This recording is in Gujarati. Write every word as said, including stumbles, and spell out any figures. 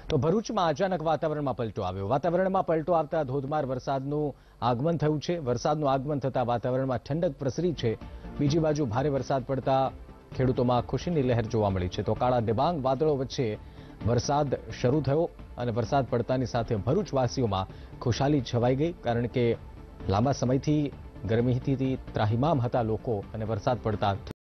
તો ભરૂચમાં અચાનક વાતાવરણમાં પલટો આવ્યો વાતાવરણમાં પલટો આવતા ધોધમાર વરસાદનું આગમન થયું છે વરસાદનું આગમન થતા વાતાવરણમાં ઠંડક પ્રસરી છે બીજી બાજુ ભારે વરસાદ પડતા ખેડૂતોમાં ખુશીની લહેર જોવા મળી છે તો કાળા ડિબાંગ વાદળો વચ્ચે વરસાદ શરૂ થયો અને વરસાદ પડતાની સાથે ભરૂચવાસીઓમાં ખુશાલી છવાઈ ગઈ કારણ કે લાંબા સમયથી ગરમીથી ત્રાહિમામ હતા લોકો અને વરસાદ પડતા